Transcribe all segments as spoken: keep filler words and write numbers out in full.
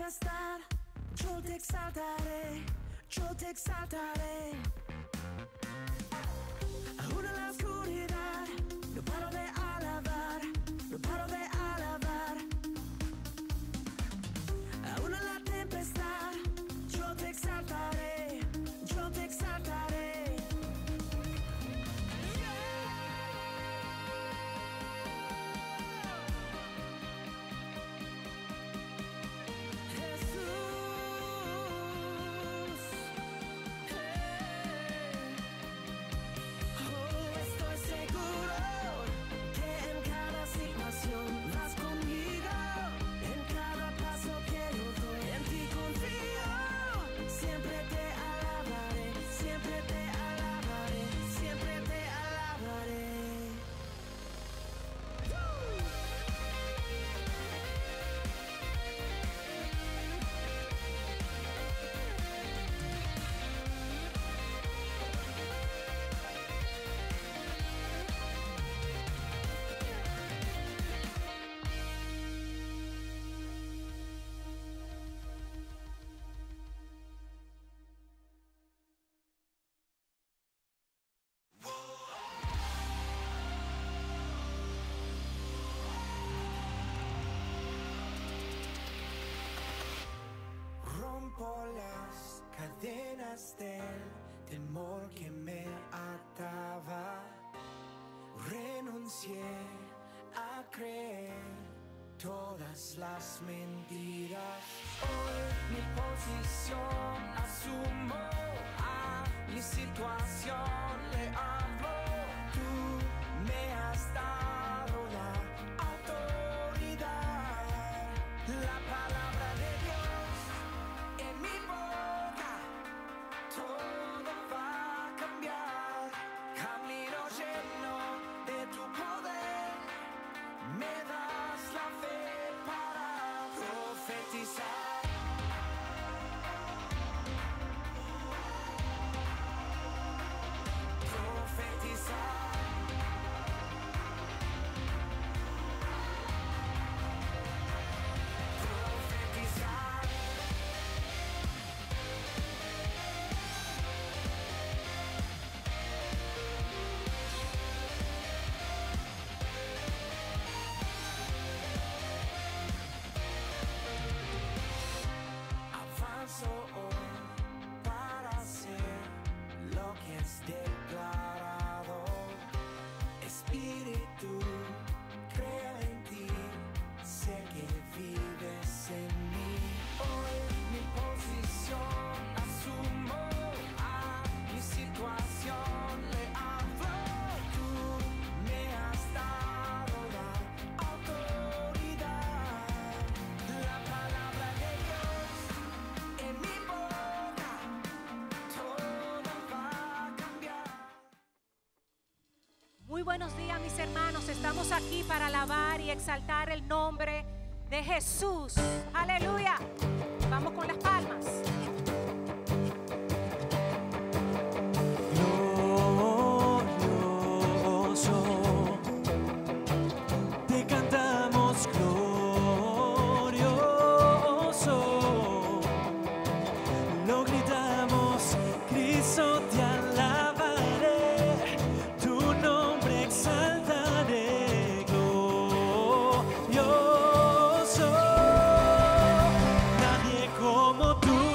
tempestad, yo te exaltaré, yo te exaltaré. Aún en la oscuridad, no paro de alabar, no paro de alabar. Aún en la tempestad, yo te exaltaré, yo te exaltaré. Rompo las cadenas del temor que me ataba. Renuncié a creer todas las mentiras. Hoy mi posición asumo, a mi situación le hablo. Tú me has dado la autoridad, la palabra de Dios en mi boca, todo va a cambiar. Camino lleno de tu poder, me das la fe para profetizar. Profetizar. Profetizar. Avanzo hoy para hacer lo que es declarado. Espíritu, creo en ti, sé que vives en mí. Hoy mi posición asumo, a mi situación le hablo. Tú me has dado la autoridad, la palabra de Dios en mi boca, todo va a cambiar. Muy buenos días, mis hermanos. Estamos aquí para alabar y exaltar el nombre de Jesús. Aleluya. Vamos con las palmas. Glorioso, te cantamos glorioso, lo gritamos, Cristo te alabaré, tu nombre exaltaré, glorioso, nadie como tú.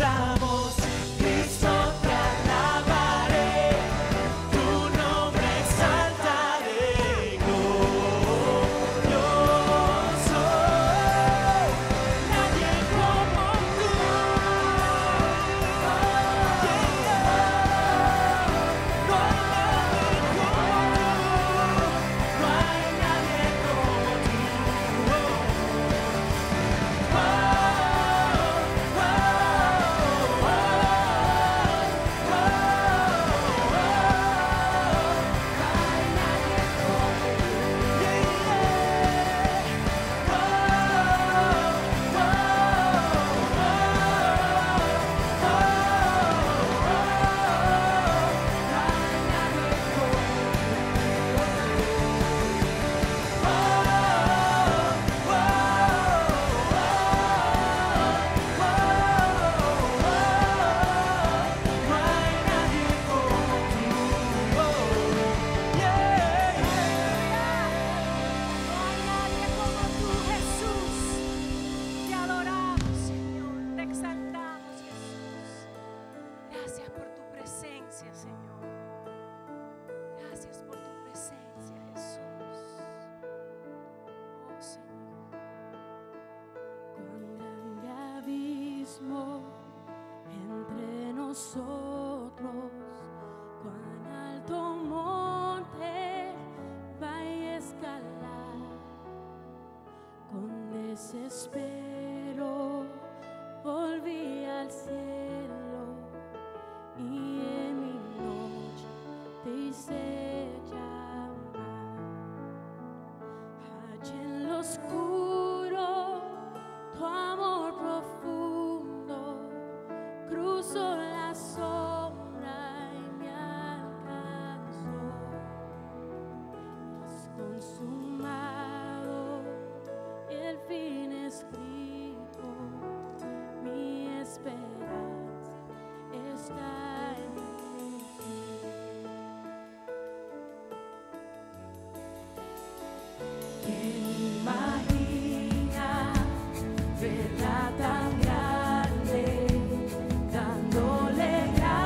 exaltamos, Cristo te alabaré, tu nombre exaltaré, glorioso, nadie como tú, no hay nadie como tú, no hay nadie como tú. No hay nadie como tú, Jesús. Te adoramos, Señor. Te exaltamos, Jesús. Gracias por tu presencia, Señor. Gracias por tu presencia, Jesús. Oh, Señor. Cuán grande abismo entre nosotros, cuán alto monte vaya a escalar. Con desespero volví al cielo y en mi noche te hice llamar. Allí en lo oscuro, tu amor profundo cruzó la sombra y me alcanzó. Es consumado, el fin escrito, mi esperanza está en ti. ¿Quién imagina verdad tan grande, dándole gracias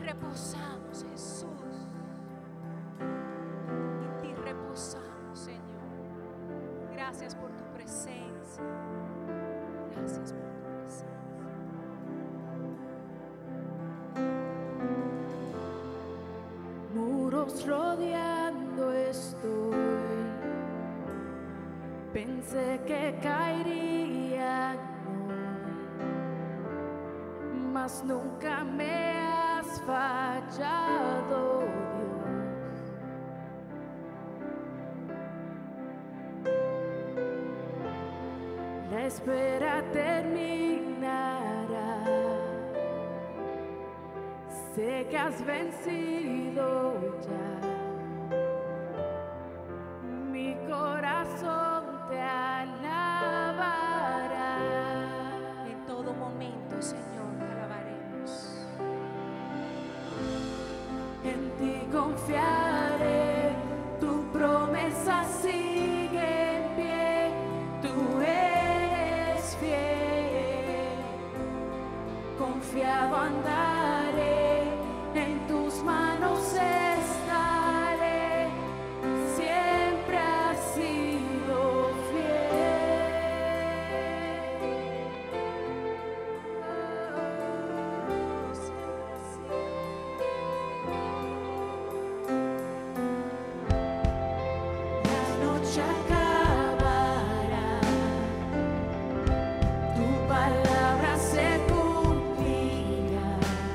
reposamos, Jesús. En ti reposamos, Señor. Gracias por tu presencia. Gracias por tu presencia. Muros rodeando estoy. Pensé que caerían hoy, mas nunca me has fallado, Dios. La espera terminará. Sé que has vencido ya. Mi corazón te alabará. En todo momento, Señor, te alabaremos. En ti confiaré, tu promesa sigue en pie. Tú eres fiel, confiado andaré, en tus manos estaré. Siempre has sido La noche acabará, tu palabra se cumplirá.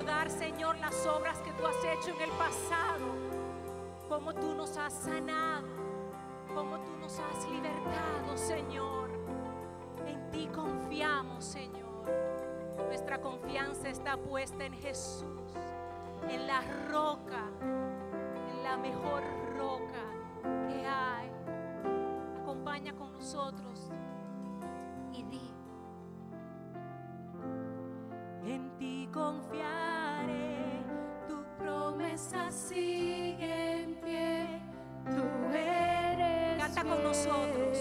recordar, Señor, las obras que tú has hecho en el pasado, cómo tú nos has sanado, cómo tú nos has libertado, Señor. En ti confiamos, Señor. Nuestra confianza está puesta en Jesús, en la roca, en la mejor roca que hay. Acompaña con nosotros y di: En ti confiaré, tu promesa sigue en pie, tú eres Canta con fiel. nosotros.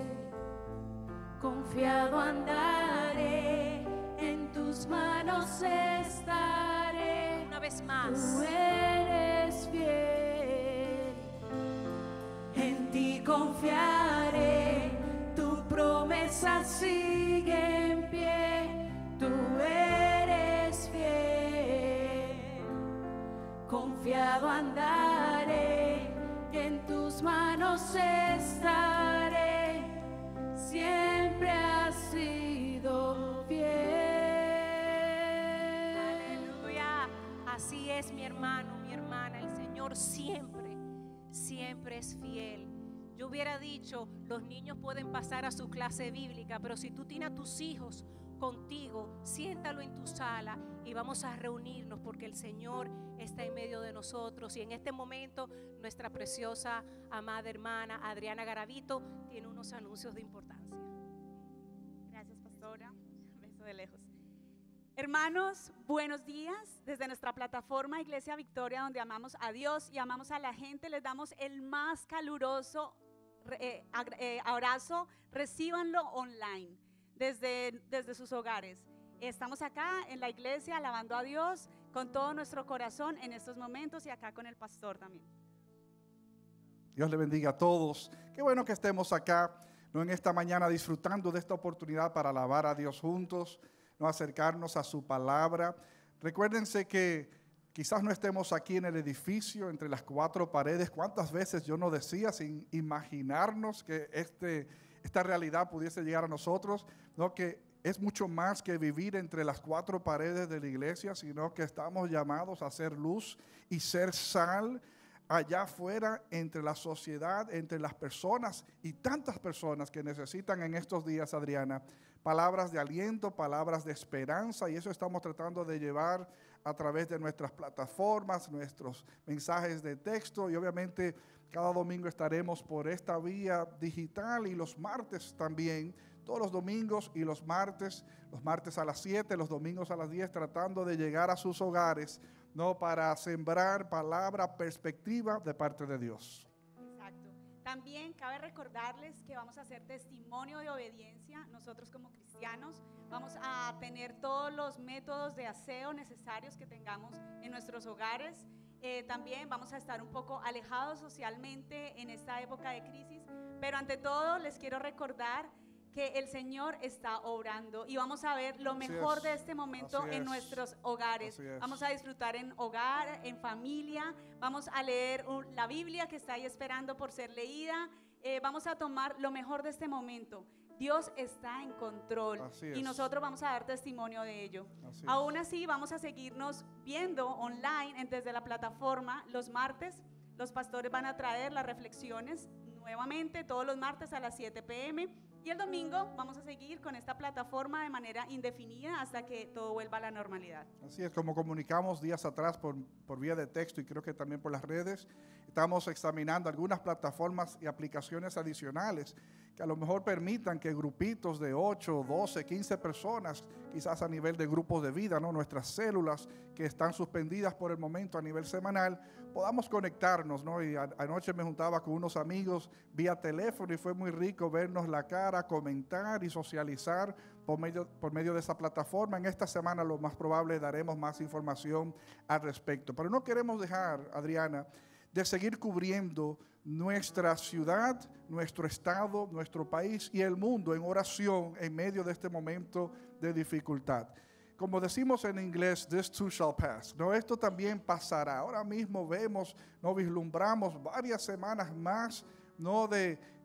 Confiado andaré, en tus manos estaré, Una vez más. tú eres fiel. En ti confiaré, tu promesa sigue en pie, tú eres fiel. Confiado andaré, en tus manos estaré, siempre has sido fiel. Aleluya. Así es, mi hermano, mi hermana. El Señor siempre, siempre es fiel. Yo hubiera dicho, los niños pueden pasar a su clase bíblica, pero si tú tienes a tus hijos contigo, siéntalo en tu sala y vamos a reunirnos porque el Señor está en medio de nosotros. Y en este momento, nuestra preciosa, amada hermana Adriana Garavito tiene unos anuncios de importancia. Gracias, pastora. Un beso de lejos. Hermanos, buenos días. Desde nuestra plataforma Iglesia Victoria, donde amamos a Dios y amamos a la gente, les damos el más caluroso eh, eh, abrazo. Recíbanlo online, desde, desde sus hogares. Estamos acá en la iglesia alabando a Dios con todo nuestro corazón en estos momentos y acá con el pastor también. Dios le bendiga a todos. Qué bueno que estemos acá, ¿no?, en esta mañana disfrutando de esta oportunidad para alabar a Dios juntos, no acercarnos a su palabra. Recuérdense que quizás no estemos aquí en el edificio, entre las cuatro paredes. ¿Cuántas veces yo no decía sin imaginarnos que este, esta realidad pudiese llegar a nosotros? ¿No? Que es mucho más que vivir entre las cuatro paredes de la iglesia, sino que estamos llamados a ser luz y ser sal allá afuera, entre la sociedad, entre las personas y tantas personas que necesitan en estos días, Adriana, palabras de aliento, palabras de esperanza, y eso estamos tratando de llevar a través de nuestras plataformas, nuestros mensajes de texto, y obviamente cada domingo estaremos por esta vía digital y los martes también, todos los domingos y los martes, los martes a las siete, los domingos a las diez, tratando de llegar a sus hogares, no, para sembrar palabra, perspectiva de parte de Dios. Exacto. También cabe recordarles que vamos a hacer testimonio de obediencia. Nosotros como cristianos vamos a tener todos los métodos de aseo necesarios que tengamos en nuestros hogares. Eh, también vamos a estar un poco alejados socialmente en esta época de crisis, pero ante todo les quiero recordar que el Señor está obrando y vamos a ver lo Así mejor es. de este momento Así en es. nuestros hogares. Así es. Vamos a disfrutar en hogar, en familia, vamos a leer un- la Biblia que está ahí esperando por ser leída. Eh, vamos a tomar lo mejor de este momento. Dios está en control Así y es. nosotros vamos a dar testimonio de ello. Así es. Aún así, vamos a seguirnos viendo online en- desde la plataforma los martes. Los pastores van a traer las reflexiones nuevamente todos los martes a las siete p m y el domingo vamos a seguir con esta plataforma de manera indefinida hasta que todo vuelva a la normalidad. Así es, como comunicamos días atrás por, por vía de texto y creo que también por las redes, estamos examinando algunas plataformas y aplicaciones adicionales que a lo mejor permitan que grupitos de ocho, doce, quince personas, quizás a nivel de grupos de vida, ¿no?, nuestras células que están suspendidas por el momento a nivel semanal, podamos conectarnos, ¿no? Y a, anoche me juntaba con unos amigos vía teléfono y fue muy rico vernos la cara, comentar y socializar por medio, por medio de esa plataforma. En esta semana lo más probable daremos más información al respecto. Pero no queremos dejar, Adriana, de seguir cubriendo nuestra ciudad, nuestro estado, nuestro país y el mundo en oración en medio de este momento de dificultad. Como decimos en inglés, this too shall pass. No, esto también pasará. Ahora mismo vemos, no vislumbramos varias semanas más, no de,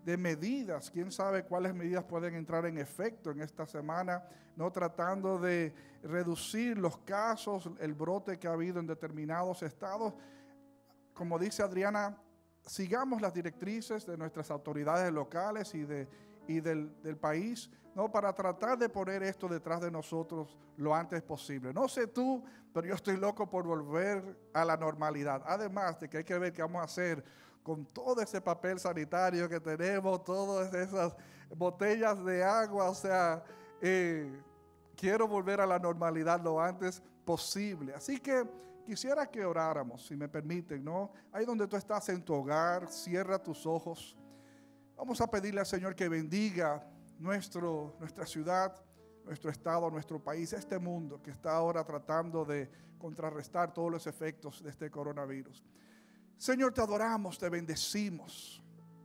de medidas. Quién sabe cuáles medidas pueden entrar en efecto en esta semana, no tratando de reducir los casos, el brote que ha habido en determinados estados. Como dice Adriana, sigamos las directrices de nuestras autoridades locales y, de, y del, del país, ¿no? Para tratar de poner esto detrás de nosotros lo antes posible. No sé tú, pero yo estoy loco por volver a la normalidad. Además de que hay que ver qué vamos a hacer con todo ese papel sanitario que tenemos, todas esas botellas de agua. O sea, eh, quiero volver a la normalidad lo antes posible. Así que quisiera que oráramos, si me permiten, ¿no? Ahí donde tú estás en tu hogar, cierra tus ojos. Vamos a pedirle al Señor que bendiga nuestro, nuestra ciudad, nuestro estado, nuestro país, este mundo que está ahora tratando de contrarrestar todos los efectos de este coronavirus. Señor, te adoramos, te bendecimos.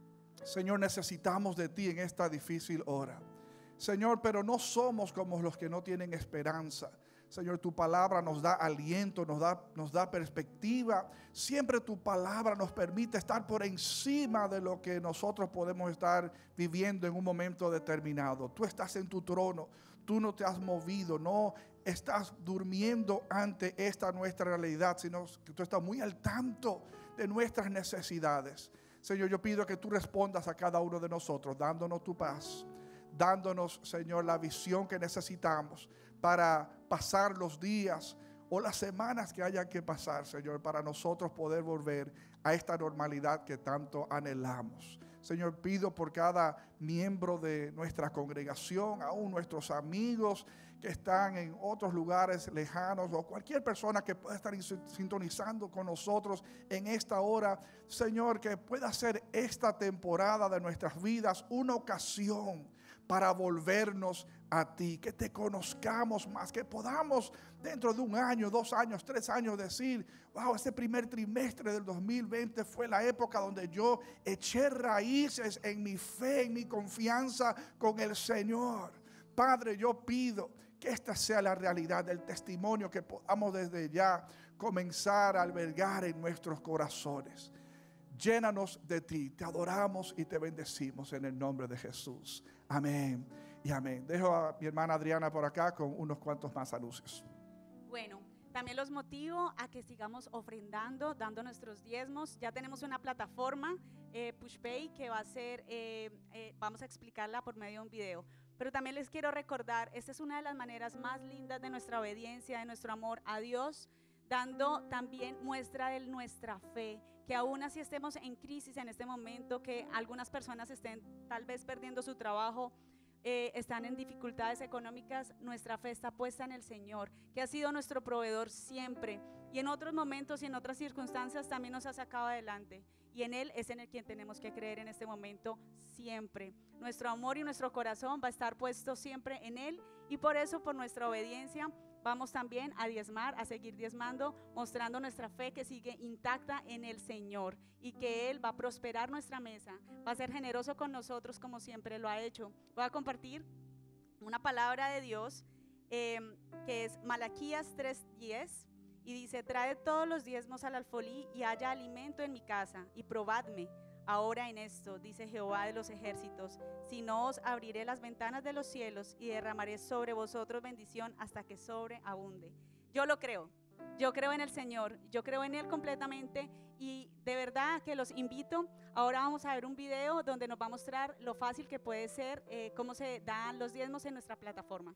Señor, necesitamos de ti en esta difícil hora. Señor, pero no somos como los que no tienen esperanza. Señor, tu palabra nos da aliento, nos da, nos da perspectiva. Siempre tu palabra nos permite estar por encima de lo que nosotros podemos estar viviendo en un momento determinado. Tú estás en tu trono, tú no te has movido, no estás durmiendo ante esta nuestra realidad, sino que tú estás muy al tanto de nuestras necesidades. Señor, yo pido que tú respondas a cada uno de nosotros, dándonos tu paz, dándonos, Señor, la visión que necesitamos para pasar los días o las semanas que haya que pasar, Señor, para nosotros poder volver a esta normalidad que tanto anhelamos. Señor, pido por cada miembro de nuestra congregación, aún nuestros amigos que están en otros lugares lejanos, o cualquier persona que pueda estar sintonizando con nosotros en esta hora. Señor, que pueda ser esta temporada de nuestras vidas una ocasión para volvernos a ti, que te conozcamos más, que podamos dentro de un año, dos años, tres años decir: wow, este primer trimestre del dos mil veinte fue la época donde yo eché raíces en mi fe, en mi confianza con el Señor. Padre, yo pido que esta sea la realidad del testimonio que podamos desde ya comenzar a albergar en nuestros corazones. Llénanos de ti, te adoramos y te bendecimos en el nombre de Jesús. Amén y amén. Dejo a mi hermana Adriana por acá con unos cuantos más anuncios. Bueno, también los motivo a que sigamos ofrendando, dando nuestros diezmos. Ya tenemos una plataforma, eh, PushPay, que va a ser, eh, eh, vamos a explicarla por medio de un video. Pero también les quiero recordar, esta es una de las maneras más lindas de nuestra obediencia, de nuestro amor a Dios, dando también muestra de nuestra fe, que aún así estemos en crisis en este momento, que algunas personas estén tal vez perdiendo su trabajo, eh, están en dificultades económicas, nuestra fe está puesta en el Señor, que ha sido nuestro proveedor siempre, y en otros momentos y en otras circunstancias también nos ha sacado adelante, y en Él es en el quien tenemos que creer en este momento siempre. Nuestro amor y nuestro corazón va a estar puesto siempre en Él, y por eso, por nuestra obediencia, vamos también a diezmar, a seguir diezmando, mostrando nuestra fe que sigue intacta en el Señor, y que Él va a prosperar nuestra mesa, va a ser generoso con nosotros como siempre lo ha hecho. Voy a compartir una palabra de Dios eh, que es Malaquías tres diez, y dice: traed todos los diezmos al alfolí y haya alimento en mi casa, y probadme ahora en esto, dice Jehová de los ejércitos, si no os abriré las ventanas de los cielos y derramaré sobre vosotros bendición hasta que sobreabunde. Yo lo creo, yo creo en el Señor, yo creo en Él completamente, y de verdad que los invito. Ahora vamos a ver un video donde nos va a mostrar lo fácil que puede ser, eh, cómo se dan los diezmos en nuestra plataforma.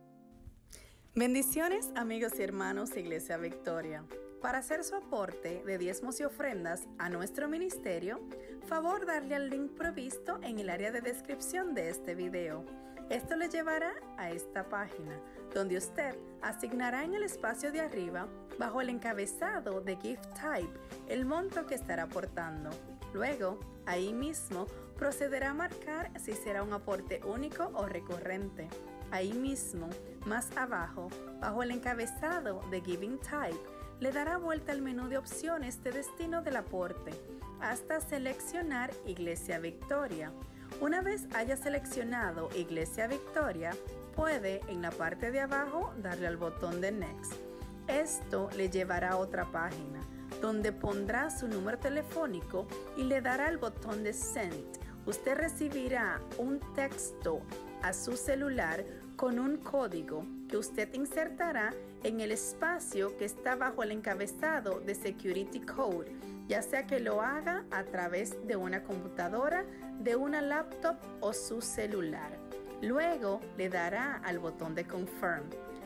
Bendiciones, amigos y hermanos de Iglesia Victoria. Para hacer su aporte de diezmos y ofrendas a nuestro ministerio, favor darle al link provisto en el área de descripción de este video. Esto le llevará a esta página, donde usted asignará en el espacio de arriba, bajo el encabezado de Gift Type, el monto que estará aportando. Luego, ahí mismo, procederá a marcar si será un aporte único o recurrente. Ahí mismo, más abajo, bajo el encabezado de Giving Type, le dará vuelta al menú de opciones de destino del aporte, hasta seleccionar Iglesia Victoria. Una vez haya seleccionado Iglesia Victoria, puede en la parte de abajo darle al botón de Next. Esto le llevará a otra página, donde pondrá su número telefónico y le dará el botón de Send. usted recibirá un texto a su celular con un código que usted insertará en el espacio que está bajo el encabezado de Security Code, ya sea que lo haga a través de una computadora, de una laptop o su celular. Luego le dará al botón de Confirm.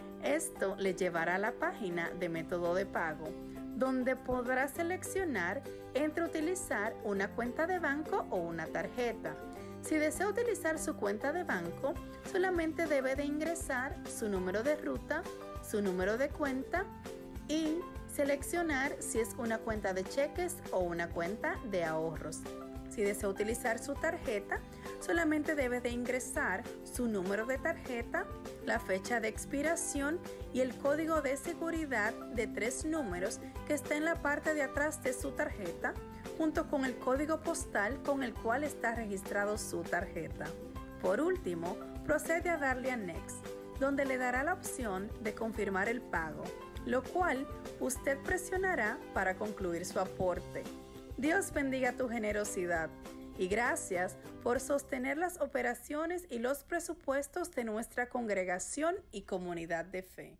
Esto le llevará a la página de método de pago, donde podrá seleccionar entre utilizar una cuenta de banco o una tarjeta. Si desea utilizar su cuenta de banco, solamente debe de ingresar su número de ruta, su número de cuenta y seleccionar si es una cuenta de cheques o una cuenta de ahorros. Si desea utilizar su tarjeta, solamente debe de ingresar su número de tarjeta, la fecha de expiración y el código de seguridad de tres números que está en la parte de atrás de su tarjeta, junto con el código postal con el cual está registrado su tarjeta. Por último, procede a darle a Next, donde le dará la opción de confirmar el pago, lo cual usted presionará para concluir su aporte. Dios bendiga tu generosidad y gracias por sostener las operaciones y los presupuestos de nuestra congregación y comunidad de fe.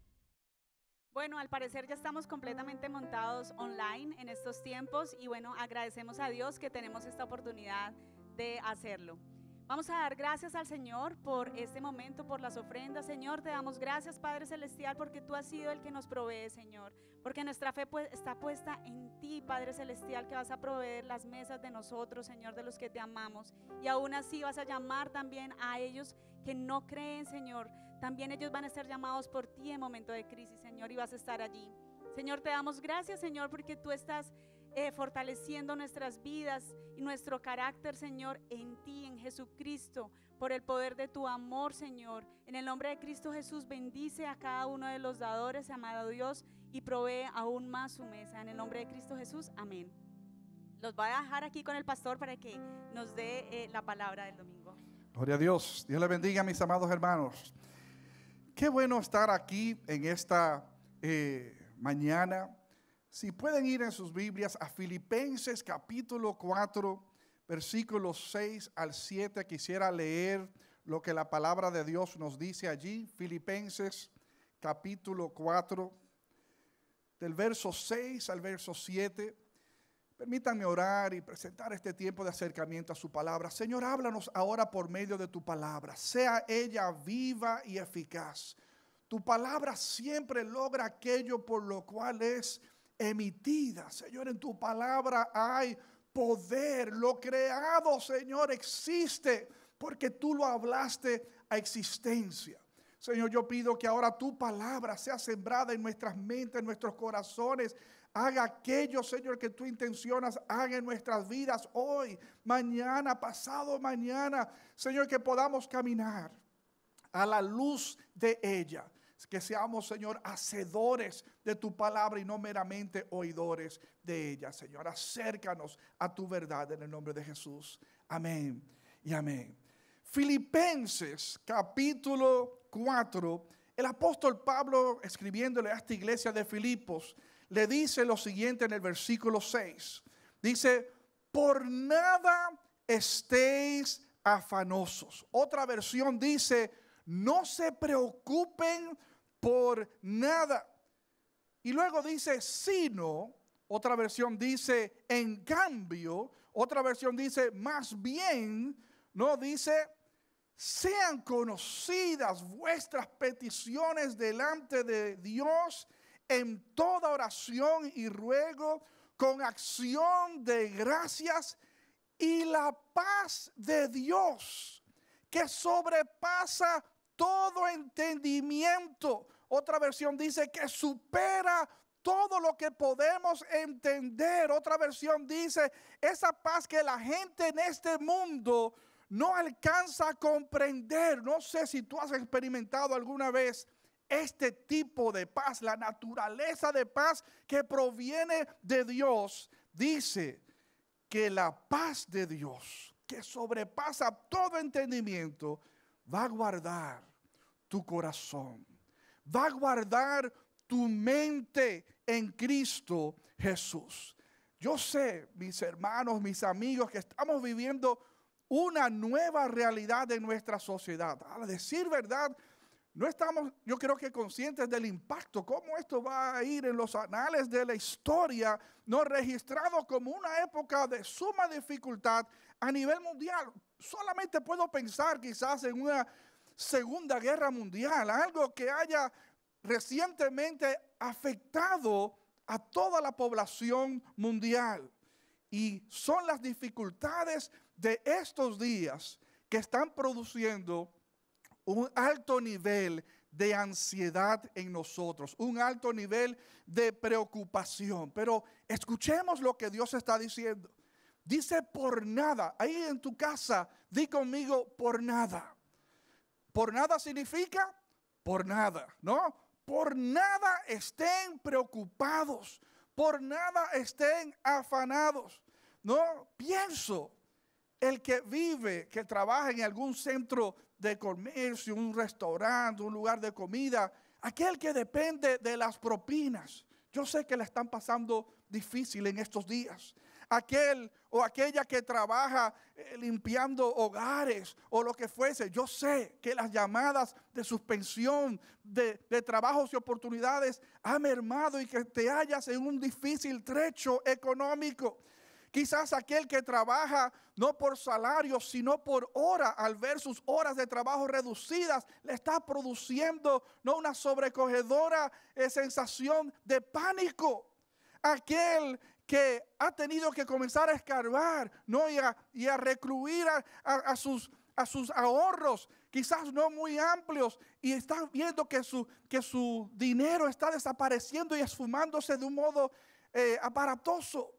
Bueno, al parecer ya estamos completamente montados online en estos tiempos y bueno, agradecemos a Dios que tenemos esta oportunidad de hacerlo. Vamos a dar gracias al Señor por este momento, por las ofrendas. Señor, te damos gracias, Padre Celestial, porque tú has sido el que nos provee, Señor. Porque nuestra fe pues, está puesta en ti, Padre Celestial, que vas a proveer las mesas de nosotros, Señor, de los que te amamos. Y aún así vas a llamar también a ellos que no creen, Señor. También ellos van a ser llamados por ti en momento de crisis, Señor, y vas a estar allí. Señor, te damos gracias, Señor, porque tú estás Eh, fortaleciendo nuestras vidas y nuestro carácter, Señor, en ti, en Jesucristo, por el poder de tu amor, Señor. En el nombre de Cristo Jesús, bendice a cada uno de los dadores, amado Dios, y provee aún más su mesa. En el nombre de Cristo Jesús, amén. Los voy a dejar aquí con el pastor para que nos dé eh, la palabra del domingo. Gloria a Dios. Dios le bendiga, mis amados hermanos. Qué bueno estar aquí en esta eh, mañana. Si pueden ir en sus Biblias a Filipenses capítulo cuatro, versículos seis al siete, quisiera leer lo que la palabra de Dios nos dice allí. Filipenses capítulo cuatro, del verso seis al verso siete. Permítanme orar y presentar este tiempo de acercamiento a su palabra. Señor, háblanos ahora por medio de tu palabra. Sea ella viva y eficaz. Tu palabra siempre logra aquello por lo cual es emitida. Señor, en tu palabra hay poder. Lo creado, Señor, existe porque tú lo hablaste a existencia. Señor, yo pido que ahora tu palabra sea sembrada en nuestras mentes, en nuestros corazones. Haga aquello, Señor, que tú intencionas, haga en nuestras vidas hoy, mañana, pasado mañana. Señor, que podamos caminar a la luz de ella. Que seamos, Señor, hacedores de tu palabra y no meramente oidores de ella. Señor, acércanos a tu verdad en el nombre de Jesús. Amén y amén. Filipenses capítulo cuatro. El apóstol Pablo, escribiéndole a esta iglesia de Filipos, le dice lo siguiente en el versículo seis. Dice, por nada estéis afanosos. Otra versión dice, no se preocupen por nada. Y luego dice, sino, otra versión dice, en cambio, otra versión dice, más bien, no dice, sean conocidas vuestras peticiones delante de Dios en toda oración y ruego, con acción de gracias, y la paz de Dios, que sobrepasa todo entendimiento. Otra versión dice que supera todo lo que podemos entender. Otra versión dice esa paz que la gente en este mundo no alcanza a comprender. No sé si tú has experimentado alguna vez este tipo de paz, la naturaleza de paz que proviene de Dios. Dice que la paz de Dios, que sobrepasa todo entendimiento, va a guardar tu corazón, va a guardar tu mente en Cristo Jesús. Yo sé, mis hermanos, mis amigos, que estamos viviendo una nueva realidad en nuestra sociedad. A decir verdad, no estamos, yo creo que conscientes del impacto, cómo esto va a ir en los anales de la historia, no registrado como una época de suma dificultad a nivel mundial. Solamente puedo pensar quizás en una Segunda Guerra Mundial, algo que haya recientemente afectado a toda la población mundial. Y son las dificultades de estos días que están produciendo un alto nivel de ansiedad en nosotros, un alto nivel de preocupación. Pero escuchemos lo que Dios está diciendo. Dice por nada. Ahí en tu casa, di conmigo por nada. Por nada significa por nada, ¿no? Por nada estén preocupados, por nada estén afanados. No pienso, el que vive, que trabaja en algún centro de comercio, un restaurante, un lugar de comida, aquel que depende de las propinas. Yo sé que le están pasando difícil en estos días. Aquel o aquella que trabaja eh, limpiando hogares o lo que fuese. Yo sé que las llamadas de suspensión de, de trabajos y oportunidades han mermado y que te hallas en un difícil trecho económico. Quizás aquel que trabaja no por salario, sino por hora, al ver sus horas de trabajo reducidas, le está produciendo no una sobrecogedora eh, sensación de pánico. Aquel que ha tenido que comenzar a escarbar, ¿no? y, a, y a recluir a, a, a, sus, a sus ahorros, quizás no muy amplios, y está viendo que su, que su dinero está desapareciendo y esfumándose de un modo eh, aparatoso.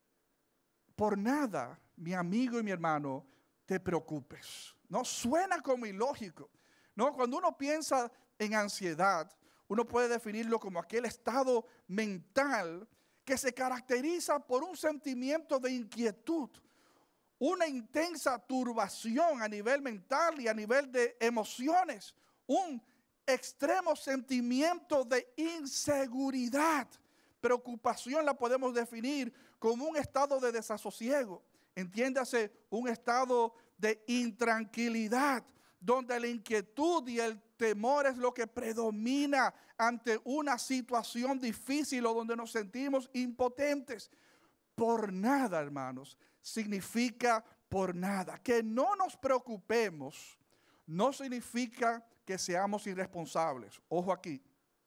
Por nada, mi amigo y mi hermano, te preocupes. No suena como ilógico, ¿no? Cuando uno piensa en ansiedad, uno puede definirlo como aquel estado mental que se caracteriza por un sentimiento de inquietud, una intensa turbación a nivel mental y a nivel de emociones, un extremo sentimiento de inseguridad. Preocupación la podemos definir como un estado de desasosiego, entiéndase, un estado de intranquilidad, donde la inquietud y el temor es lo que predomina ante una situación difícil o donde nos sentimos impotentes. Por nada, hermanos, significa por nada. Que no nos preocupemos no significa que seamos irresponsables. Ojo aquí.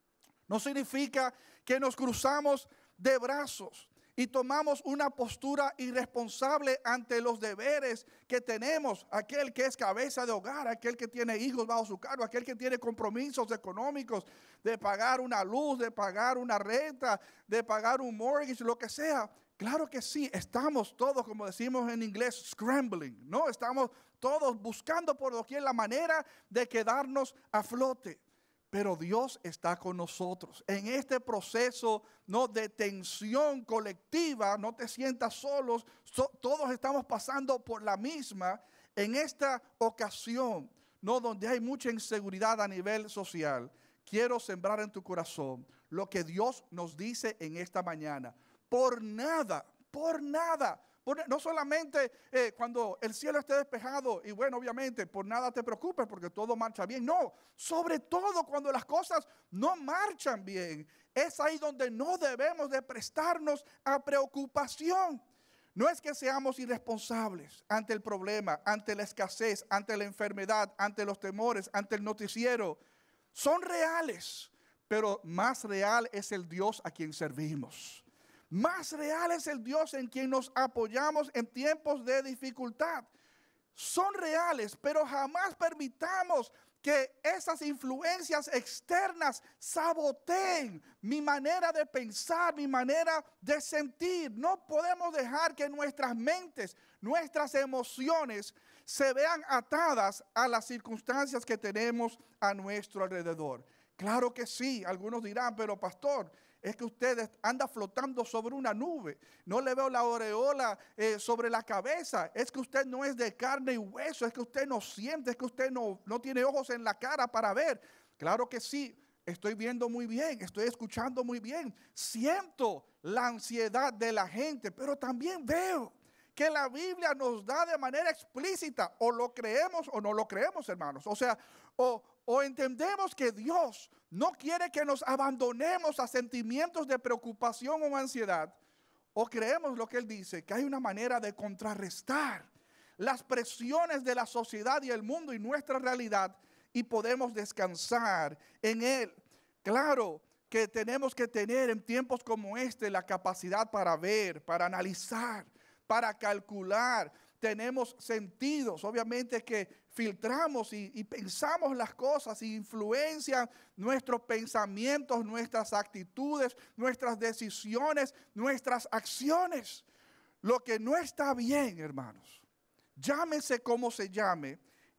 No significa que nos cruzamos de brazos y tomamos una postura irresponsable ante los deberes que tenemos. Aquel que es cabeza de hogar, aquel que tiene hijos bajo su cargo, aquel que tiene compromisos económicos de pagar una luz, de pagar una renta, de pagar un mortgage, lo que sea. Claro que sí, estamos todos, como decimos en inglés, scrambling, ¿no? Estamos todos buscando por doquier la manera de quedarnos a flote. Pero Dios está con nosotros. En este proceso, ¿no?, de tensión colectiva, no te sientas solos, so, todos estamos pasando por la misma. En esta ocasión, ¿no?, donde hay mucha inseguridad a nivel social, quiero sembrar en tu corazón lo que Dios nos dice en esta mañana. Por nada, por nada. No solamente eh, cuando el cielo esté despejado y bueno, obviamente por nada te preocupes porque todo marcha bien. No, sobre todo cuando las cosas no marchan bien. Es ahí donde no debemos de prestarnos a preocupación. No es que seamos irresponsables ante el problema, ante la escasez, ante la enfermedad, ante los temores, ante el noticiero. Son reales, pero más real es el Dios a quien servimos. Más real es el Dios en quien nos apoyamos en tiempos de dificultad. Son reales, pero jamás permitamos que esas influencias externas saboteen mi manera de pensar, mi manera de sentir. No podemos dejar que nuestras mentes, nuestras emociones se vean atadas a las circunstancias que tenemos a nuestro alrededor. Claro que sí, algunos dirán, pero pastor, es que usted anda flotando sobre una nube. No le veo la aureola eh, sobre la cabeza. Es que usted no es de carne y hueso. Es que usted no siente. Es que usted no, no tiene ojos en la cara para ver. Claro que sí. Estoy viendo muy bien. Estoy escuchando muy bien. Siento la ansiedad de la gente. Pero también veo que que la Biblia nos da de manera explícita. O lo creemos o no lo creemos, hermanos. O sea, o, o entendemos que Dios no quiere que nos abandonemos a sentimientos de preocupación o ansiedad. O creemos lo que Él dice, que hay una manera de contrarrestar las presiones de la sociedad y el mundo y nuestra realidad, y podemos descansar en Él. Claro que tenemos que tener en tiempos como este la capacidad para ver, para analizar, para calcular. Tenemos sentidos, obviamente, que filtramos y, y pensamos las cosas y influencian nuestros pensamientos, nuestras actitudes, nuestras decisiones, nuestras acciones. Lo que no está bien, hermanos, llámese como se llame,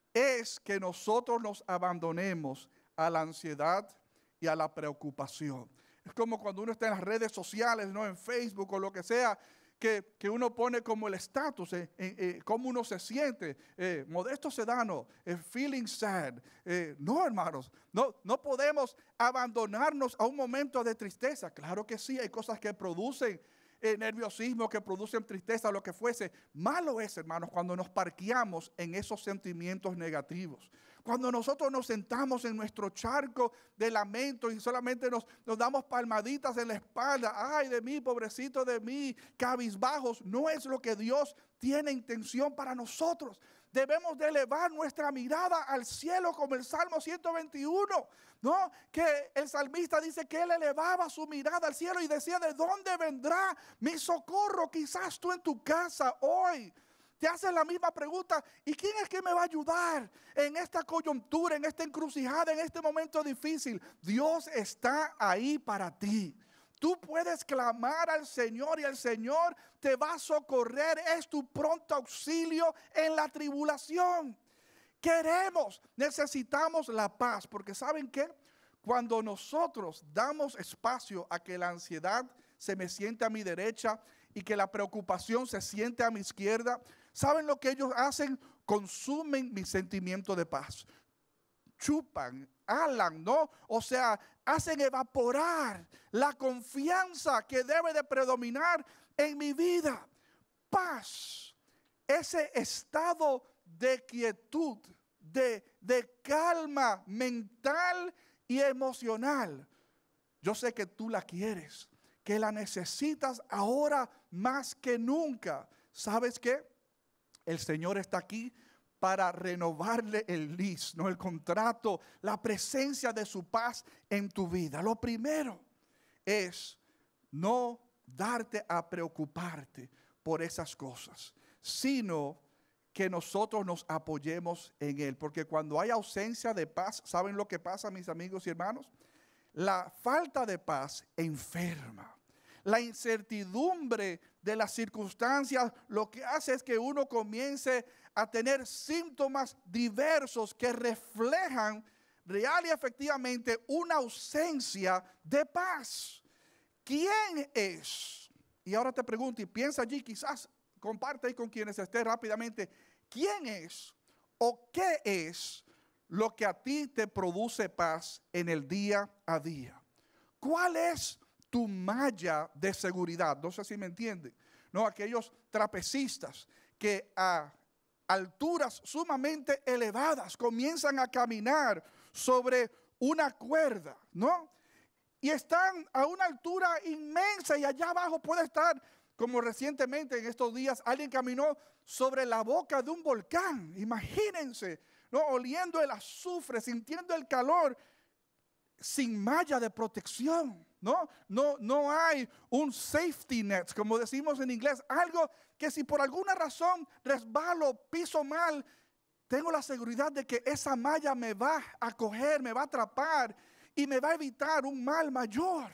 es que nosotros nos abandonemos a la ansiedad y a la preocupación. Es como cuando uno está en las redes sociales, ¿no? En Facebook o lo que sea, que, que uno pone como el estatus, eh, eh, eh, cómo uno se siente. Eh, Modesto Sedano, eh, feeling sad. Eh, no, hermanos, no, no podemos abandonarnos a un momento de tristeza. Claro que sí, hay cosas que producen Eh, nerviosismo, que producen tristeza, lo que fuese. Malo es, hermanos, cuando nos parqueamos en esos sentimientos negativos. Cuando nosotros nos sentamos en nuestro charco de lamento y solamente nos, nos damos palmaditas en la espalda. Ay, de mí, pobrecito de mí, cabizbajos. No es lo que Dios tiene intención para nosotros. Debemos de elevar nuestra mirada al cielo, como el Salmo ciento veintiuno, ¿no? Que el salmista dice que él elevaba su mirada al cielo y decía, ¿de dónde vendrá mi socorro? Quizás tú en tu casa hoy te haces la misma pregunta, ¿y quién es que me va a ayudar en esta coyuntura, en esta encrucijada, en este momento difícil? Dios está ahí para ti. Tú puedes clamar al Señor y el Señor te va a socorrer. Es tu pronto auxilio en la tribulación. Queremos, necesitamos la paz, porque ¿saben qué? Cuando nosotros damos espacio a que la ansiedad se me siente a mi derecha y que la preocupación se siente a mi izquierda, ¿saben lo que ellos hacen? Consumen mi sentimiento de paz. Chupan, alan, ¿no? O sea, hacen evaporar la confianza que debe de predominar en mi vida. Paz, ese estado de quietud, de, de calma mental y emocional. Yo sé que tú la quieres, que la necesitas ahora más que nunca. ¿Sabes qué? El Señor está aquí para renovarle el lease, ¿no? El contrato, la presencia de su paz en tu vida. Lo primero es no darte a preocuparte por esas cosas, sino que nosotros nos apoyemos en Él. Porque cuando hay ausencia de paz, ¿saben lo que pasa, mis amigos y hermanos? La falta de paz enferma. La incertidumbre de las circunstancias lo que hace es que uno comience a tener síntomas diversos que reflejan real y efectivamente una ausencia de paz. ¿Quién es? Y ahora te pregunto y piensa allí, quizás comparte ahí con quienes esté rápidamente. ¿Quién es o qué es lo que a ti te produce paz en el día a día? ¿Cuál es tu malla de seguridad? No sé si me entienden. No, aquellos trapecistas que a alturas sumamente elevadas comienzan a caminar sobre una cuerda, ¿no? Y están a una altura inmensa y allá abajo puede estar, como recientemente en estos días, alguien caminó sobre la boca de un volcán. Imagínense, ¿no? Oliendo el azufre, sintiendo el calor, sin malla de protección, ¿no? No, no hay un safety net, como decimos en inglés, algo que si por alguna razón resbalo, piso mal, tengo la seguridad de que esa malla me va a coger, me va a atrapar y me va a evitar un mal mayor.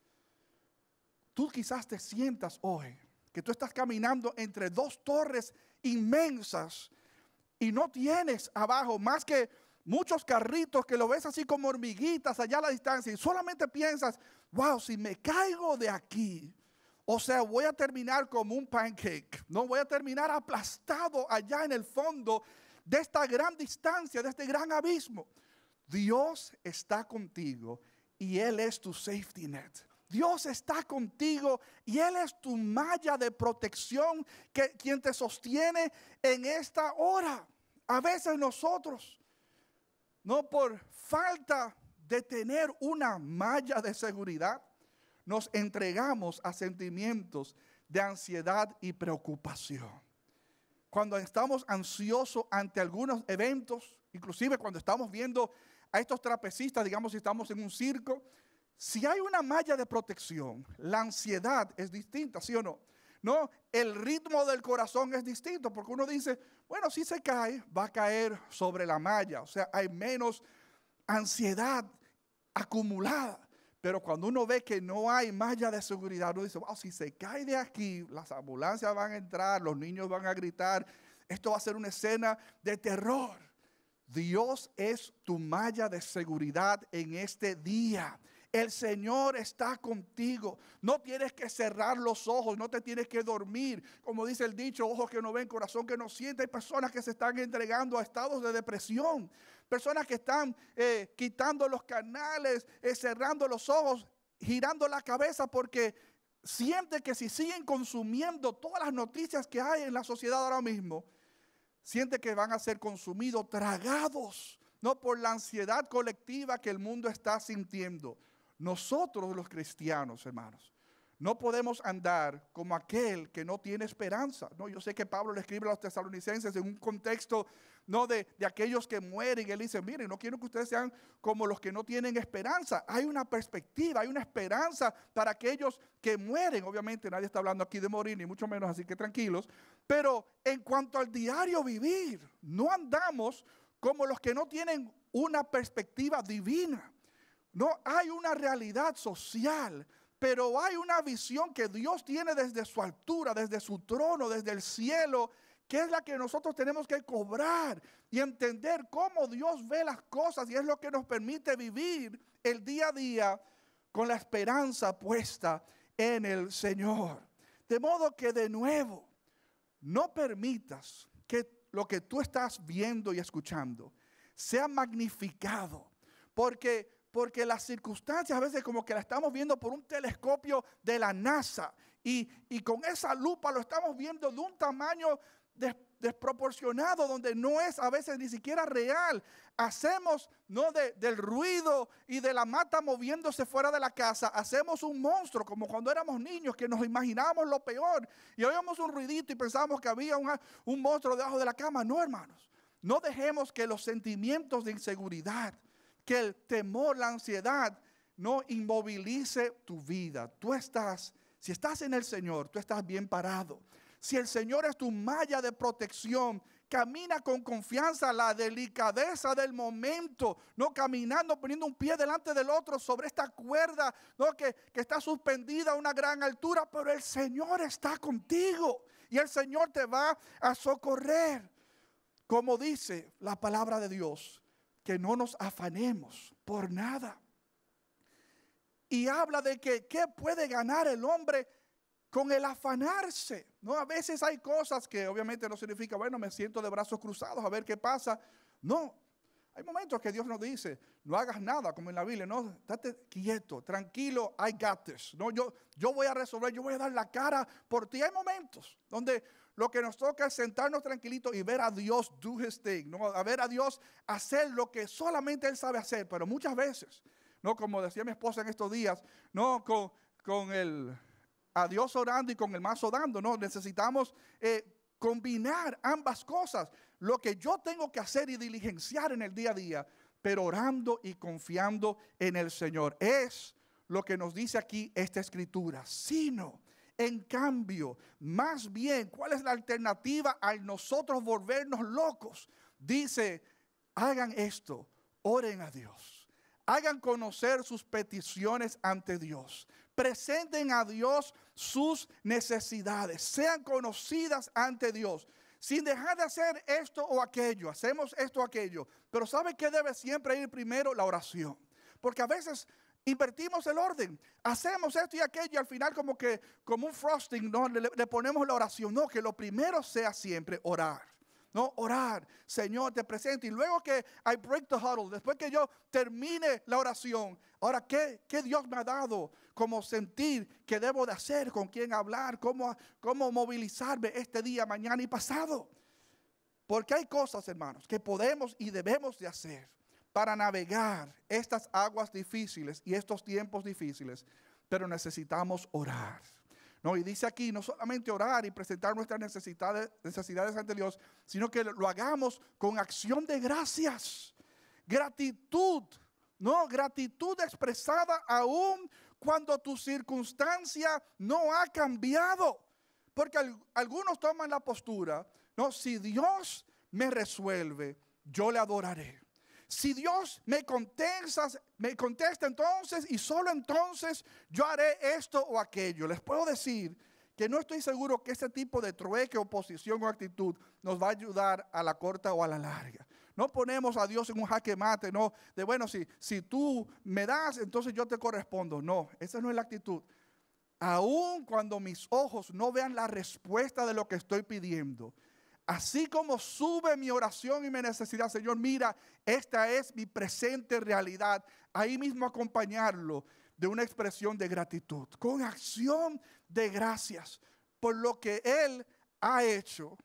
Tú quizás te sientas hoy que tú estás caminando entre dos torres inmensas y no tienes abajo más que muchos carritos que lo ves así como hormiguitas allá a la distancia y solamente piensas, wow, si me caigo de aquí, o sea, voy a terminar como un pancake, no voy a terminar aplastado allá en el fondo de esta gran distancia, de este gran abismo. Dios está contigo y Él es tu safety net. Dios está contigo y Él es tu malla de protección, que, quien te sostiene en esta hora. A veces nosotros, no por falta de tener una malla de seguridad, nos entregamos a sentimientos de ansiedad y preocupación. Cuando estamos ansiosos ante algunos eventos, inclusive cuando estamos viendo a estos trapecistas, digamos si estamos en un circo, si hay una malla de protección, la ansiedad es distinta, ¿sí o no? No, el ritmo del corazón es distinto, porque uno dice, bueno, si se cae, va a caer sobre la malla, o sea, hay menos ansiedad acumulada. Pero cuando uno ve que no hay malla de seguridad, uno dice, wow, si se cae de aquí, las ambulancias van a entrar, los niños van a gritar, esto va a ser una escena de terror. Dios es tu malla de seguridad en este día. El Señor está contigo. No tienes que cerrar los ojos, no te tienes que dormir. Como dice el dicho, ojos que no ven, corazón que no siente. Hay personas que se están entregando a estados de depresión. Personas que están eh, quitando los canales, eh, cerrando los ojos, girando la cabeza porque sienten que si siguen consumiendo todas las noticias que hay en la sociedad ahora mismo, sienten que van a ser consumidos, tragados, no por la ansiedad colectiva que el mundo está sintiendo. Nosotros los cristianos, hermanos, no podemos andar como aquel que no tiene esperanza. No, yo sé que Pablo le escribe a los tesalonicenses en un contexto no de, de aquellos que mueren. Él dice, miren, no quiero que ustedes sean como los que no tienen esperanza. Hay una perspectiva, hay una esperanza para aquellos que mueren. Obviamente nadie está hablando aquí de morir, ni mucho menos, así que tranquilos. Pero en cuanto al diario vivir, no andamos como los que no tienen una perspectiva divina. No hay una realidad social, pero hay una visión que Dios tiene desde su altura, desde su trono, desde el cielo, que es la que nosotros tenemos que cobrar y entender cómo Dios ve las cosas, y es lo que nos permite vivir el día a día con la esperanza puesta en el Señor. De modo que de nuevo, no permitas que lo que tú estás viendo y escuchando sea magnificado, porque Porque las circunstancias a veces como que la estamos viendo por un telescopio de la NASA. Y, y con esa lupa lo estamos viendo de un tamaño des, desproporcionado, donde no es a veces ni siquiera real. Hacemos no de, del ruido y de la mata moviéndose fuera de la casa, hacemos un monstruo, como cuando éramos niños que nos imaginábamos lo peor. Y oíamos un ruidito y pensábamos que había una, un monstruo debajo de la cama. No, hermanos, no dejemos que los sentimientos de inseguridad, que el temor, la ansiedad no inmovilice tu vida. Tú estás, si estás en el Señor, tú estás bien parado. Si el Señor es tu malla de protección, camina con confianza, la delicadeza del momento, no caminando, poniendo un pie delante del otro sobre esta cuerda, no que, que está suspendida a una gran altura, pero el Señor está contigo y el Señor te va a socorrer. Como dice la palabra de Dios, que no nos afanemos por nada. Y habla de que qué puede ganar el hombre con el afanarse. No, a veces hay cosas que obviamente no significa, bueno, me siento de brazos cruzados a ver qué pasa. No, hay momentos que Dios nos dice, no hagas nada, como en la Biblia, no, estate quieto, tranquilo, I got this. No, yo, yo voy a resolver, yo voy a dar la cara por ti. Hay momentos donde lo que nos toca es sentarnos tranquilitos y ver a Dios do his thing, ¿no? A ver a Dios hacer lo que solamente Él sabe hacer. Pero muchas veces, ¿no? Como decía mi esposa en estos días, no con, con el a Dios orando y con el mazo dando, ¿no? Necesitamos eh, combinar ambas cosas. Lo que yo tengo que hacer y diligenciar en el día a día, pero orando y confiando en el Señor. Es lo que nos dice aquí esta escritura. Sino, en cambio, más bien, ¿cuál es la alternativa a nosotros volvernos locos? Dice, hagan esto, oren a Dios, hagan conocer sus peticiones ante Dios, presenten a Dios sus necesidades, sean conocidas ante Dios, sin dejar de hacer esto o aquello. Hacemos esto o aquello, pero ¿sabe qué debe siempre ir primero? La oración, porque a veces invertimos el orden, hacemos esto y aquello y al final como que, como un frosting, ¿no? le, le ponemos la oración. No, que lo primero sea siempre orar. no, orar. Señor, te presento. Y luego que I break the huddle, después que yo termine la oración, ahora, ¿qué, qué Dios me ha dado? Como sentir que debo de hacer, con quién hablar, cómo, cómo movilizarme este día, mañana y pasado. Porque hay cosas, hermanos, que podemos y debemos de hacer para navegar estas aguas difíciles y estos tiempos difíciles, pero necesitamos orar. No, y dice aquí, no solamente orar y presentar nuestras necesidades, necesidades ante Dios, sino que lo hagamos con acción de gracias, gratitud, no, gratitud expresada aún cuando tu circunstancia no ha cambiado. Porque algunos toman la postura, no, si Dios me resuelve, yo le adoraré. Si Dios me contesta, me contesta entonces y solo entonces yo haré esto o aquello. Les puedo decir que no estoy seguro que ese tipo de trueque, oposición o actitud nos va a ayudar a la corta o a la larga. No ponemos a Dios en un jaque mate, no, de bueno, si, si tú me das, entonces yo te correspondo. No, esa no es la actitud. Aun cuando mis ojos no vean la respuesta de lo que estoy pidiendo, así como sube mi oración y mi necesidad, Señor, mira, esta es mi presente realidad. Ahí mismo acompañarlo de una expresión de gratitud, con acción de gracias por lo que Él ha hecho,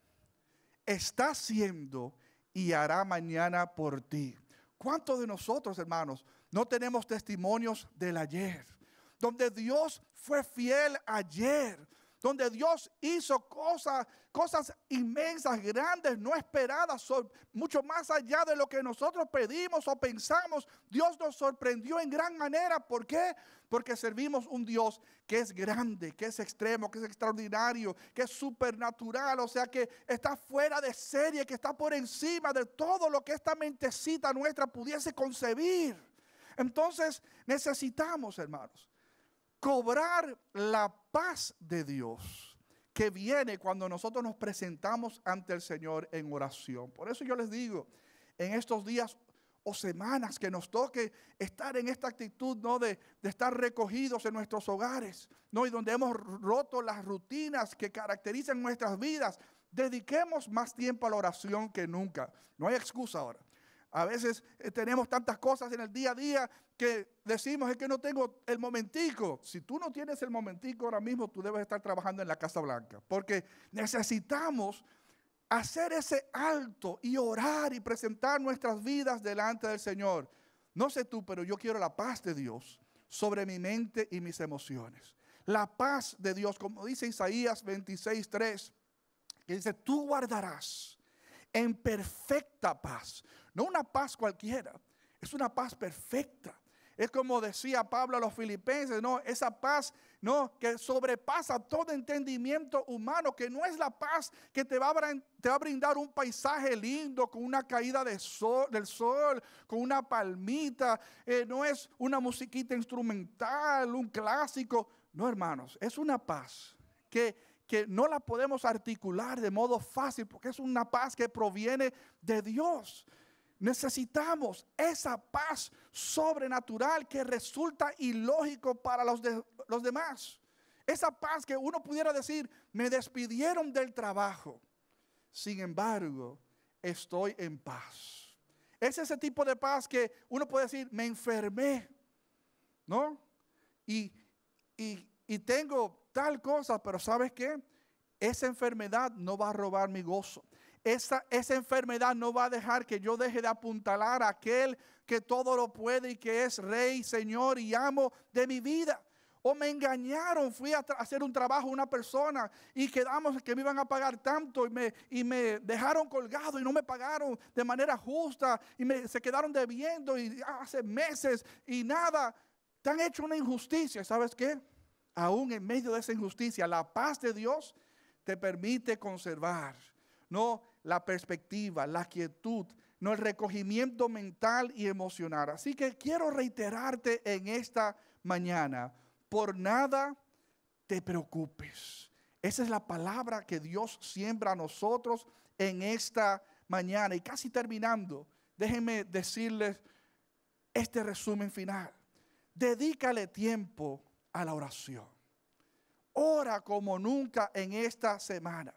está haciendo y hará mañana por ti. ¿Cuántos de nosotros, hermanos, no tenemos testimonios del ayer? Donde Dios fue fiel ayer, donde Dios hizo cosas, cosas inmensas, grandes, no esperadas, mucho más allá de lo que nosotros pedimos o pensamos. Dios nos sorprendió en gran manera. ¿Por qué? Porque servimos un Dios que es grande, que es extremo, que es extraordinario, que es supernatural, o sea que está fuera de serie, que está por encima de todo lo que esta mentecita nuestra pudiese concebir. Entonces necesitamos, hermanos, cobrar la paz de Dios que viene cuando nosotros nos presentamos ante el Señor en oración. Por eso yo les digo, en estos días o semanas que nos toque estar en esta actitud, ¿no? de, de estar recogidos en nuestros hogares, ¿no? Y donde hemos roto las rutinas que caracterizan nuestras vidas, dediquemos más tiempo a la oración que nunca. No hay excusa ahora. A veces eh, tenemos tantas cosas en el día a día que decimos, es que no tengo el momentico. Si tú no tienes el momentico ahora mismo, tú debes estar trabajando en la Casa Blanca. Porque necesitamos hacer ese alto y orar y presentar nuestras vidas delante del Señor. No sé tú, pero yo quiero la paz de Dios sobre mi mente y mis emociones. La paz de Dios, como dice Isaías veintiséis, tres, que dice, tú guardarás en perfecta paz. No una paz cualquiera, es una paz perfecta. Es como decía Pablo a los filipenses, no, esa paz, no, que sobrepasa todo entendimiento humano, que no es la paz que te va a, te va a brindar un paisaje lindo con una caída de sol, del sol, con una palmita, eh, no es una musiquita instrumental, un clásico. No, hermanos, es una paz que, que no la podemos articular de modo fácil, porque es una paz que proviene de Dios. Necesitamos esa paz sobrenatural que resulta ilógico para los, de, los demás. Esa paz que uno pudiera decir, me despidieron del trabajo. Sin embargo, estoy en paz. Es ese tipo de paz que uno puede decir, me enfermé, ¿no? Y, y, y tengo tal cosa, pero ¿sabes qué? Esa enfermedad no va a robar mi gozo. Esa, esa enfermedad no va a dejar que yo deje de apuntalar a aquel que todo lo puede y que es Rey, Señor y amo de mi vida. O me engañaron, fui a hacer un trabajo a una persona y quedamos que me iban a pagar tanto y me, y me dejaron colgado y no me pagaron de manera justa y me, se quedaron debiendo y hace meses y nada. Te han hecho una injusticia, ¿sabes qué? Aún en medio de esa injusticia, la paz de Dios te permite conservar, no la perspectiva, la quietud, no el recogimiento mental y emocional. Así que quiero reiterarte en esta mañana, por nada te preocupes. Esa es la palabra que Dios siembra a nosotros en esta mañana. Y casi terminando, déjenme decirles este resumen final. Dedícale tiempo a la oración. Ora como nunca en esta semana.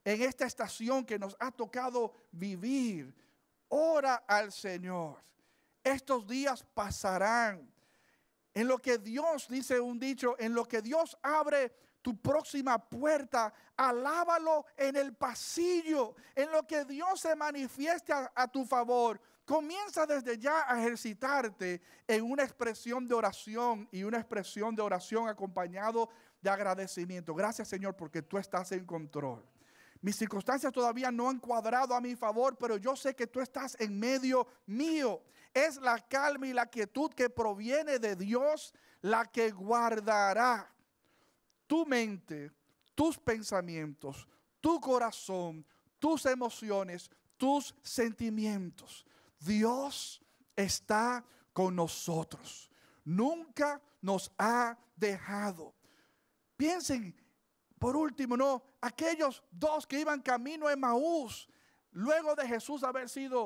en esta estación que nos ha tocado vivir. Ora al Señor. Estos días pasarán. En lo que Dios, dice un dicho, en lo que Dios abre tu próxima puerta, alábalo en el pasillo. En lo que Dios se manifieste a, a tu favor, comienza desde ya a ejercitarte en una expresión de oración y una expresión de oración acompañado de agradecimiento. Gracias, Señor, porque tú estás en control. Mis circunstancias todavía no han cuadrado a mi favor, pero yo sé que tú estás en medio mío. Es la calma y la quietud que proviene de Dios la que guardará tu mente, tus pensamientos, tu corazón, tus emociones, tus sentimientos. Dios está con nosotros. Nunca nos ha dejado. Piensen, por último, no, aquellos dos que iban camino a Emaús, luego de Jesús haber sido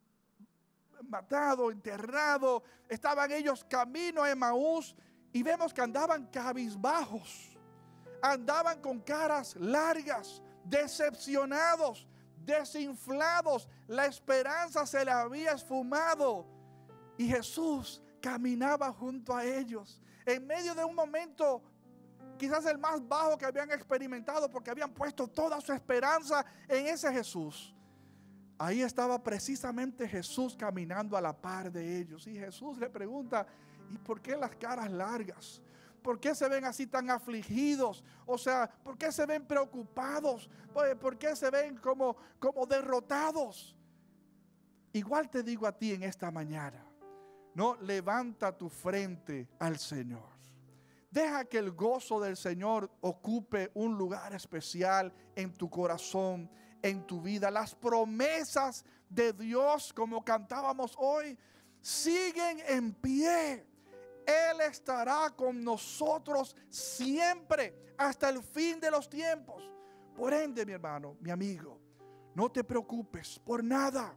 matado, enterrado, estaban ellos camino a Emaús y vemos que andaban cabizbajos, andaban con caras largas, decepcionados, desinflados, la esperanza se le había esfumado y Jesús caminaba junto a ellos en medio de un momento quizás el más bajo que habían experimentado, porque habían puesto toda su esperanza en ese Jesús. Ahí estaba precisamente Jesús caminando a la par de ellos. Y Jesús le pregunta, ¿y por qué las caras largas? ¿Por qué se ven así tan afligidos? O sea, ¿por qué se ven preocupados? ¿Por qué se ven como, como derrotados? Igual te digo a ti en esta mañana, no, levanta tu frente al Señor. Deja que el gozo del Señor ocupe un lugar especial en tu corazón, en tu vida. Las promesas de Dios, como cantábamos hoy, siguen en pie. Él estará con nosotros siempre, hasta el fin de los tiempos. Por ende, mi hermano, mi amigo, no te preocupes por nada.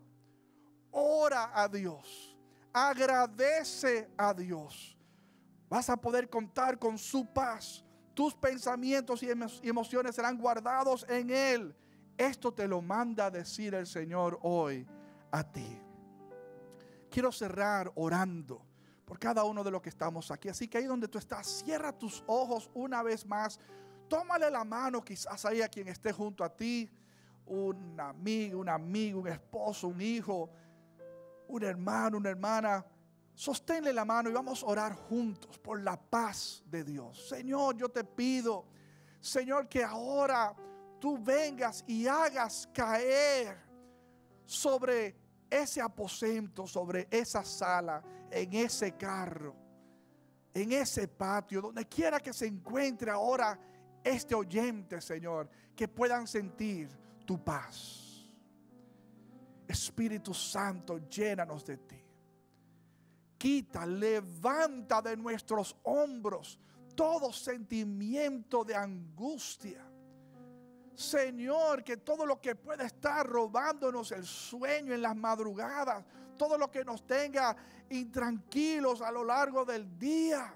Ora a Dios, agradece a Dios. Vas a poder contar con su paz. Tus pensamientos y emociones serán guardados en Él. Esto te lo manda a decir el Señor hoy a ti. Quiero cerrar orando por cada uno de los que estamos aquí. Así que ahí donde tú estás, cierra tus ojos una vez más. Tómale la mano quizás ahí a quien esté junto a ti. Un amigo, un amigo, un esposo, un hijo, un hermano, una hermana. Sosténle la mano y vamos a orar juntos por la paz de Dios. Señor, yo te pido, Señor, que ahora tú vengas y hagas caer sobre ese aposento, sobre esa sala, en ese carro, en ese patio, donde quiera que se encuentre ahora este oyente, Señor, que puedan sentir tu paz. Espíritu Santo, llénanos de ti. Quita, levanta de nuestros hombros todo sentimiento de angustia. Señor, que todo lo que pueda estar robándonos el sueño en las madrugadas, todo lo que nos tenga intranquilos a lo largo del día,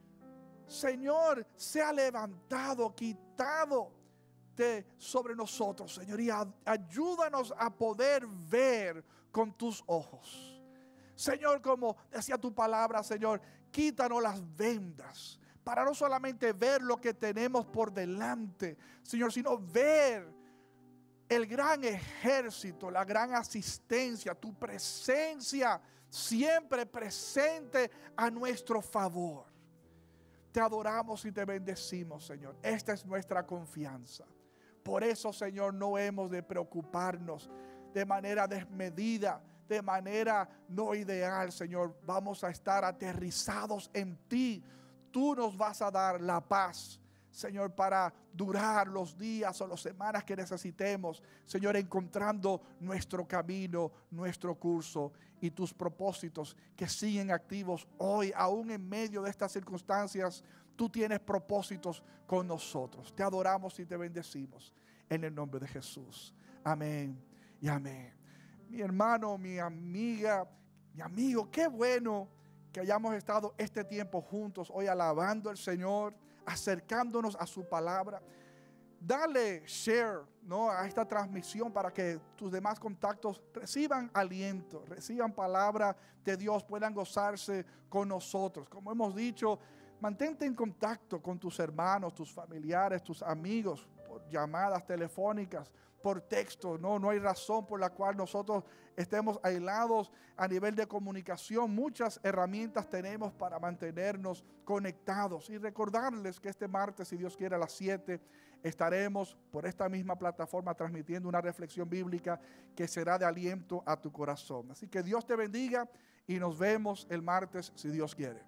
Señor, sea levantado, quitado de sobre nosotros, Señor, y a, ayúdanos a poder ver con tus ojos. Señor, como decía tu palabra, Señor, quítanos las vendas para no solamente ver lo que tenemos por delante, Señor, sino ver el gran ejército, la gran asistencia, tu presencia siempre presente a nuestro favor. Te adoramos y te bendecimos, Señor. Esta es nuestra confianza. Por eso, Señor, no hemos de preocuparnos de manera desmedida, de manera no ideal, Señor. Vamos a estar aterrizados en ti. Tú nos vas a dar la paz, Señor, para durar los días o las semanas que necesitemos, Señor, encontrando nuestro camino, nuestro curso y tus propósitos que siguen activos hoy, aún en medio de estas circunstancias. Tú tienes propósitos con nosotros. Te adoramos y te bendecimos en el nombre de Jesús. Amén y amén. Mi hermano, mi amiga, mi amigo, qué bueno que hayamos estado este tiempo juntos hoy alabando al Señor, acercándonos a su palabra. dale share, ¿no?, a esta transmisión para que tus demás contactos reciban aliento, reciban palabra de Dios, puedan gozarse con nosotros. Como hemos dicho, mantente en contacto con tus hermanos, tus familiares, tus amigos, por llamadas telefónicas, por texto. No, no hay razón por la cual nosotros estemos aislados a nivel de comunicación. Muchas herramientas tenemos para mantenernos conectados. Y recordarles que este martes, si Dios quiere, a las siete, estaremos por esta misma plataforma transmitiendo una reflexión bíblica que será de aliento a tu corazón. Así que Dios te bendiga y nos vemos el martes, si Dios quiere.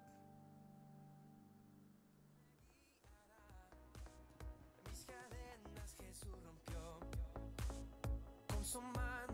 Mis cadenas Jesús rompió, con su mano